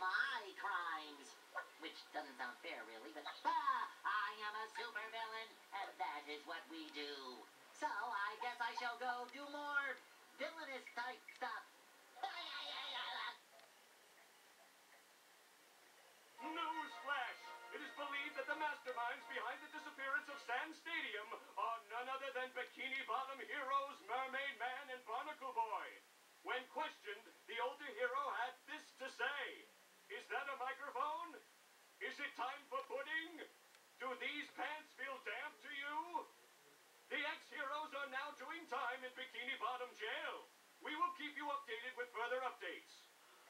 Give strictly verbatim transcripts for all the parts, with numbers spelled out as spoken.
my crimes. Which doesn't sound fair, really, but ah, I am a supervillain, and that is what we do. So I guess I shall go do more villainous type stuff. Newsflash! It is believed that the masterminds behind the disappearance of Sand Stadium are none other than Bikini Bottom heroes Mermaid Man and Barnacle Boy. When questioned, the older hero had this to say. Is that a microphone? Is it time for pudding? Do these pants feel damp to you? The ex-heroes are now doing time in Bikini Bottom jail. We will keep you updated with further updates.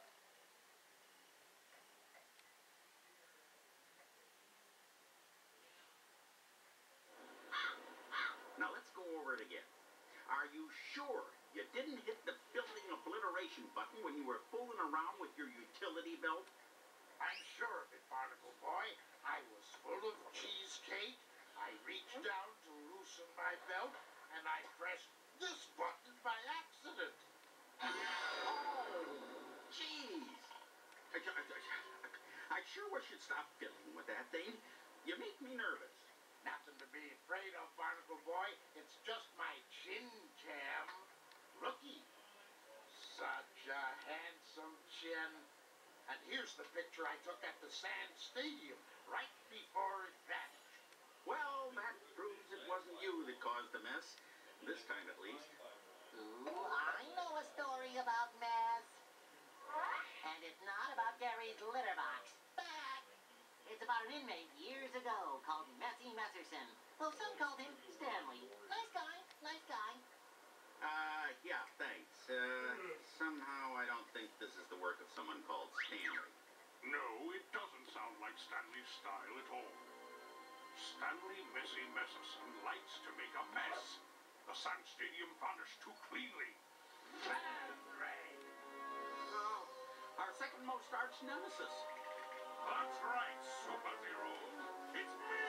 Now let's go over it again. Are you sure you didn't hit the building obliteration button when you were fooling around with your utility belt? I'm sure of it, Barnacle Boy. I was full of cheesecake. I reached down to loosen my belt, and I pressed this button by accident. Oh, jeez. I, I, I, I sure wish you'd stop fiddling with that thing. You make me nervous. Nothing to be afraid of, Barnacle Boy. It's just my chin jam. Looky. Such a handsome chin. And here's the picture I took at the Sand Stadium right before it vanished. Well, that proves it wasn't you that caused the mess. This time, at least. Ooh, I know a story about mess. And it's not about Gary's litter box. But it's about an inmate years ago called Messy Messerson. Though some called him Stanley. Nice guy, nice guy. Uh, yeah, thanks. Uh, somehow I don't think this is the work of someone called Stanley. No, it doesn't sound like Stanley's style at all. Stanley Messy Messerson likes to make a mess. The Sand Stadium vanished too cleanly. Ray. Oh, our second most arch nemesis. That's right, superhero. It's me!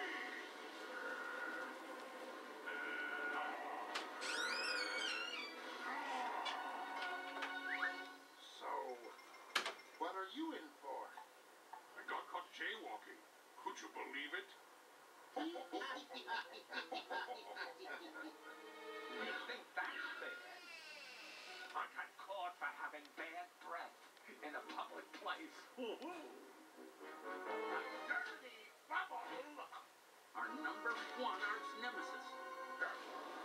So, what are you in for? I got caught jaywalking. Could you believe it? You think that's fair? I got caught for having bad breath in a public place. Dirty bubble! Our number one arch nemesis. That's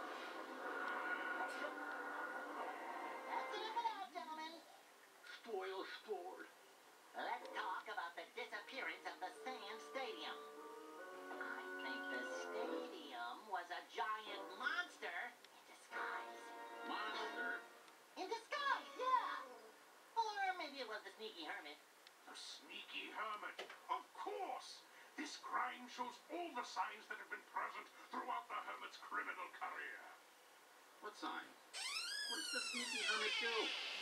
enough of that, gentlemen. Spoil sport. Let's talk about the disappearance of the Sand Stadium. I think the stadium was a giant monster in disguise. Monster? In disguise, yeah. Or maybe it was the Sneaky Hermit. The Sneaky Hermit. Of course! This crime shows all the signs that have been present throughout the Hermit's criminal career. What sign? What does the Sneaky Hermit do?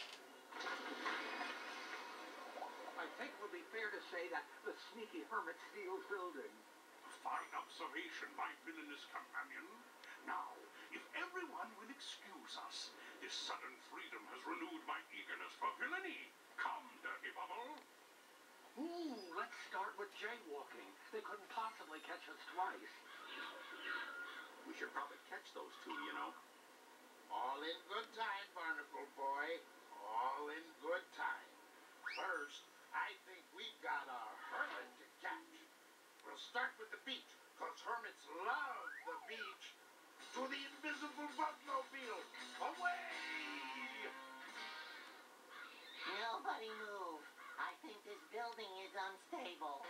I think it would be fair to say that the Sneaky Hermit steals buildings. Fine observation, my villainous companion. Now, if everyone will excuse us, this sudden freedom has renewed my eagerness for villainy. Come, Dirty Bubble. Ooh, let's start with jaywalking. They couldn't possibly catch us twice. We should probably catch those two, you know. All in good time, Barnacle Boy. All in good time. First, I think we've got a hermit to catch. We'll start with the beach, because hermits love the beach. To the invisible bugmobile. Away! Nobody move. I think this building is unstable.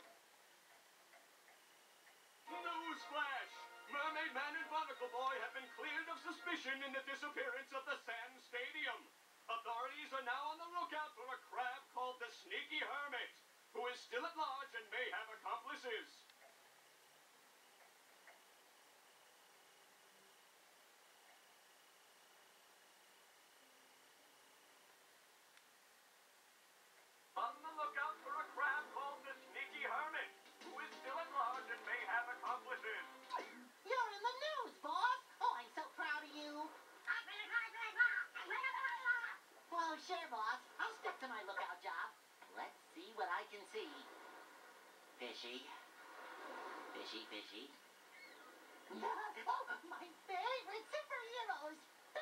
Newsflash! Mermaid Man and Barnacle Boy have been cleared of suspicion in the disappearance of the Sand Stadium. Authorities are now on the lookout for a crab called the Sneaky Hermit, who is still at large and may have accomplices. On the lookout for a crab called the Sneaky Hermit, who is still at large and may have accomplices. You're in the news, boss. Oh, I'm so proud of you. Well, sure, boss. I'll stick to my lookout job. Let's see what fishy. Fishy, fishy. Oh, my favorite superheroes!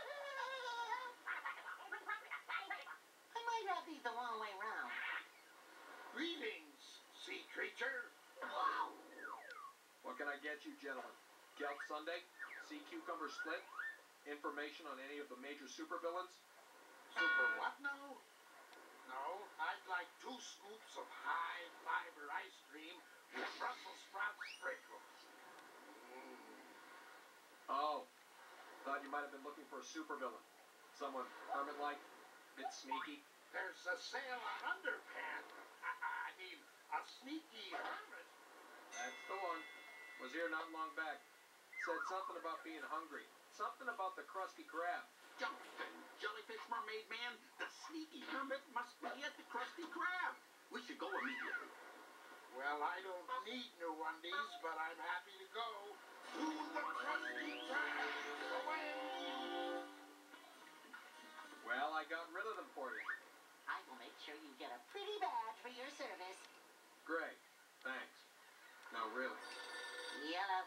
I might have these the wrong way round. Greetings, sea creature. Wow! What can I get you, gentlemen? Kelp Sunday? Sea cucumber split? Information on any of the major supervillains? Super what now? No, I'd like two scoops of high-fiber ice cream with Brussels sprout sprinkles. Mm. Oh, thought you might have been looking for a supervillain. Someone hermit-like, bit sneaky. There's a sale on underpants. I, I mean, a sneaky hermit. That's the one. Was here not long back. Said something about being hungry. Something about the Krusty Krab. Jumping jellyfish mermaid man, the sneaky hermit must be at the Krusty Krab. We should go immediately. Well, I don't need new undies, but I'm happy to go. To the Krusty Krab away! Well, I got rid of them for you. I will make sure you get a pretty badge for your service. Great. Thanks. No, really. Yellow.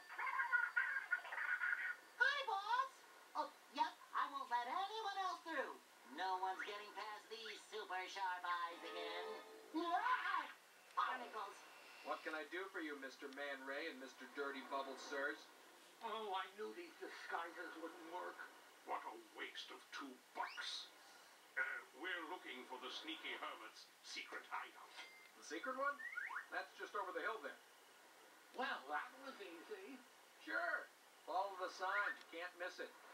Hi, boss! Oh, yep, I won't let anyone else through. No one's getting past these super sharp eyes again. Ah! Barnacles. What can I do for you, Mister Man Ray and Mister Dirty Bubble Sirs? Oh, I knew these disguises wouldn't work. What a waste of two bucks. Uh, we're looking for the sneaky hermit's secret hideout. The secret one? That's just over the hill there. Well, that was easy. Sure. Follow the signs. You can't miss it.